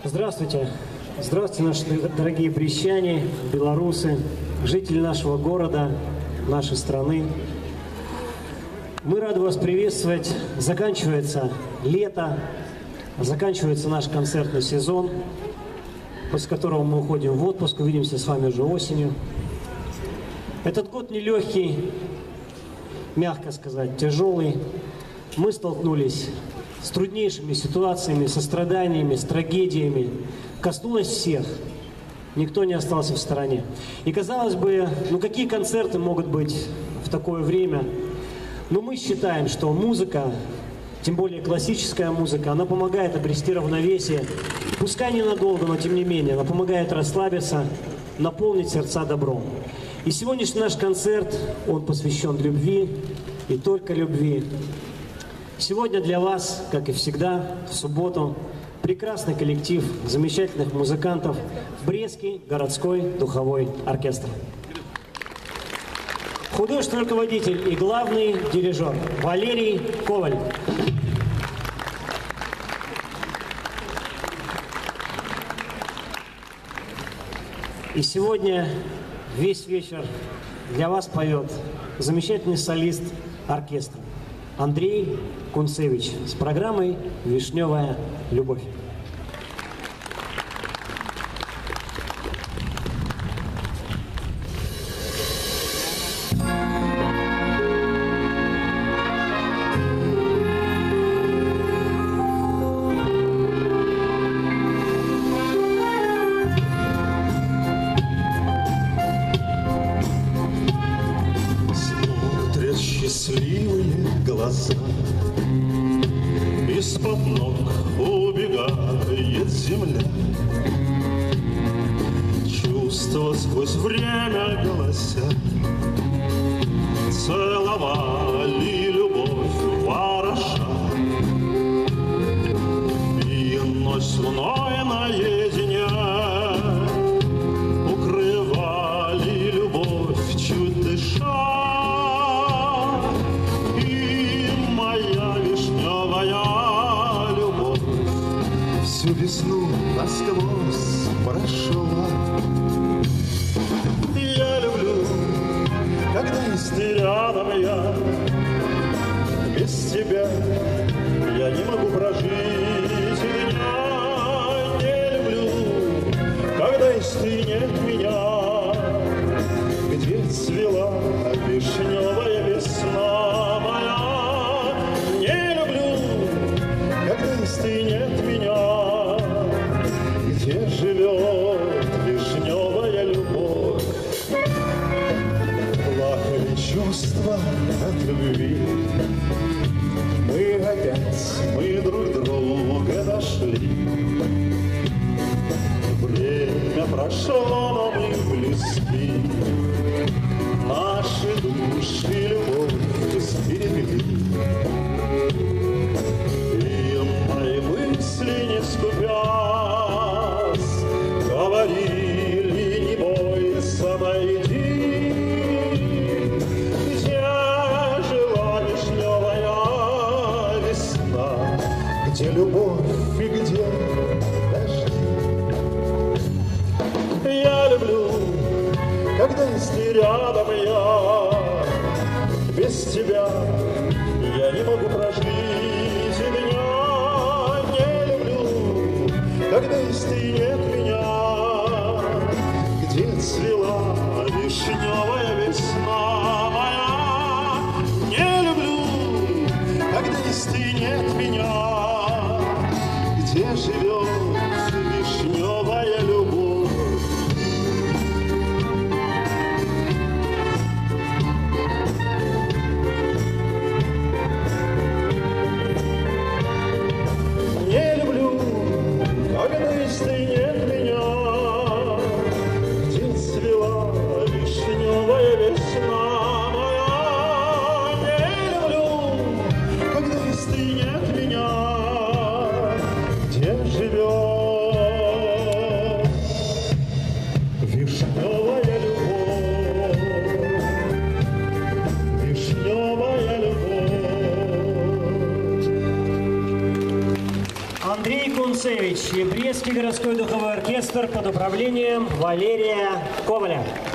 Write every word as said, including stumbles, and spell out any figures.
Здравствуйте. Здравствуйте, наши дорогие брестчане, белорусы, жители нашего города, нашей страны. Мы рады вас приветствовать. Заканчивается лето, заканчивается наш концертный сезон, после которого мы уходим в отпуск, увидимся с вами уже осенью. Этот год нелегкий, мягко сказать, тяжелый. Мы столкнулись с труднейшими ситуациями, со страданиями, с трагедиями. Коснулось всех. Никто не остался в стороне. И казалось бы, ну какие концерты могут быть в такое время? Но мы считаем, что музыка, тем более классическая музыка, она помогает обрести равновесие. Пускай ненадолго, но тем не менее, она помогает расслабиться, наполнить сердца добром. И сегодняшний наш концерт, он посвящен любви и только любви. Сегодня для вас, как и всегда, в субботу, прекрасный коллектив замечательных музыкантов Брестский городской духовой оркестр. Художественный руководитель и главный дирижер Валерий Коваль. И сегодня весь вечер для вас поет замечательный солист оркестра Андрей Кунцевич с программой «Вишневая любовь». Смотрят счастливые глаза, из-под ног убегает земля. Чувства сквозь время голося целовали любовь вороша. И ночь с луной наедине укрывали любовь, чуть дыша. Всю весну насквозь прошла. Я люблю, когда есть ты рядом я. Без тебя я не могу прожить дня. Не люблю, когда есть ты нет меня. Где цвела вишневая весна моя. Не люблю, когда есть ты нет меня. Где живет вишневая любовь? Плакали чувства от любви. Мы опять, мы друг друга нашли. Время прошло, но мы близки. Наши души любовь сберегли. И мои мысли не скупя говорили, не бойся, найди, где жила вишневая весна, где любовь и где дожди. Я люблю, когда есть ты рядом я. Без тебя я не могу прожить дня. Не люблю, когда есть ты нет меня. Где цвела вишневая весна моя. Не люблю, когда есть ты нет меня. Где живет вишневая любовь? Не люблю, когда есть ты нет меня. Где цвела вишневая весна моя. Не люблю, когда есть ты нет меня. Где живет вишневая любовь. Вишневая любовь. Андрей Кунцевич и Брестский Московский городской духовой оркестр под управлением Валерия Коваля.